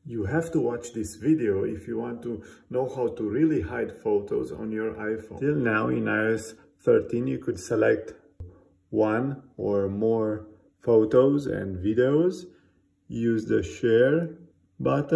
You have to watch this video if you want to know how to really hide photos on your iPhone. Till now in iOS 13 you could select one or more photos and videos, use the share button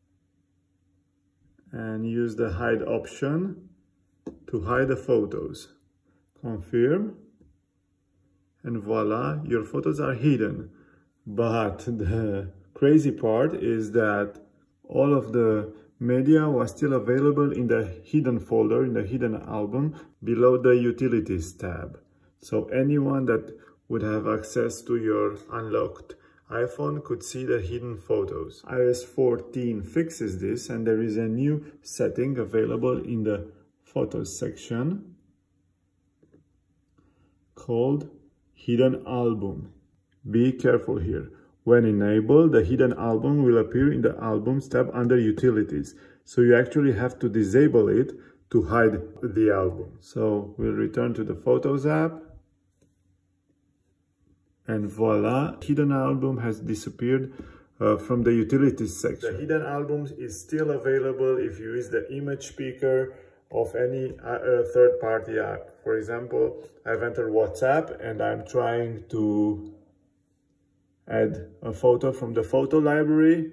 and use the hide option to hide the photos. Confirm and voila, your photos are hidden. But the crazy part is that all of the media was still available in the hidden folder, in the hidden album below the utilities tab. So anyone that would have access to your unlocked iPhone could see the hidden photos. iOS 14 fixes this, and there is a new setting available in the Photos section called Hidden Album. Be careful here. When enabled, the hidden album will appear in the Albums tab under Utilities. So you actually have to disable it to hide the album. So we'll return to the Photos app. And voila, hidden album has disappeared from the Utilities section. The hidden album is still available if you use the image picker of any third-party app. For example, I've entered WhatsApp and I'm trying to add a photo from the photo library,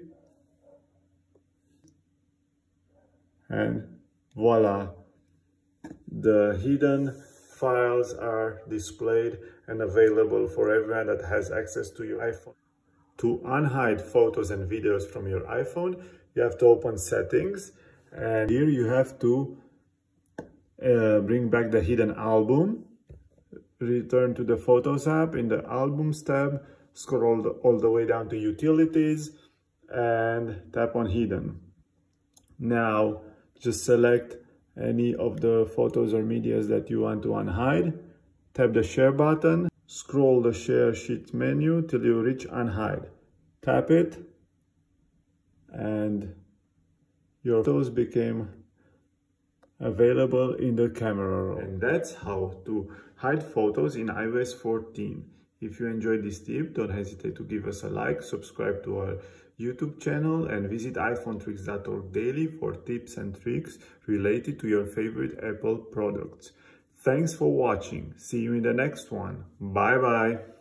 and voila, the hidden files are displayed and available for everyone that has access to your iPhone. To unhide photos and videos from your iPhone, you have to open Settings, and here you have to bring back the hidden album, return to the Photos app. In the Albums tab, scroll all the way down to Utilities and tap on Hidden. Now just select any of the photos or medias that you want to unhide, tap the Share button, scroll the Share Sheet menu till you reach Unhide. Tap it and your photos became available in the camera roll. And that's how to hide photos in iOS 14. If you enjoyed this tip, don't hesitate to give us a like, subscribe to our YouTube channel, and visit iPhoneTricks.org daily for tips and tricks related to your favorite Apple products. Thanks for watching. See you in the next one. Bye bye.